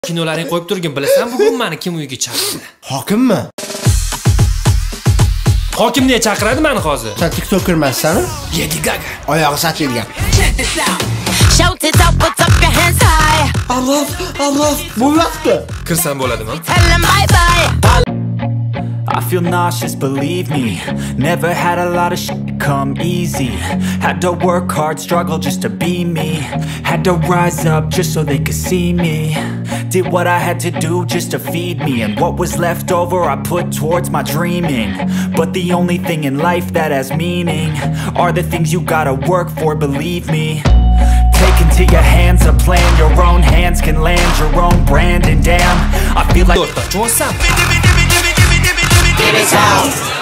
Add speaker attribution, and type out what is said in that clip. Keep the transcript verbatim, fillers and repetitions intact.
Speaker 1: Kinolaring qo'yib turgin, bilasan bugun meni kim uyga chaqirdi?
Speaker 2: Hokimmi?
Speaker 1: Hokim niye chaqiradi meni hozir?
Speaker 2: Sen TikToker emassan-a?
Speaker 1: Lady Gaga.
Speaker 2: Oyog'i sachilgan.
Speaker 3: Shout it out, put up your hands high.
Speaker 2: Allah, Allah, bu vaqtda.
Speaker 1: Kirsam bo'ladimi?
Speaker 3: Tell them bye bye.
Speaker 4: I feel nauseous, believe me. Never had a lot of shit come easy. Had to work hard, struggle just to be me. Had to rise up just so they could see me. Did what I had to do just to feed me. And what was left over I put towards my dreaming. But the only thing in life that has meaning are the things you gotta work for, believe me. Take into your hands a plan. Your own hands can land your own brand. And damn, I feel like
Speaker 1: To'rtta, cho'sam.
Speaker 3: Give it out.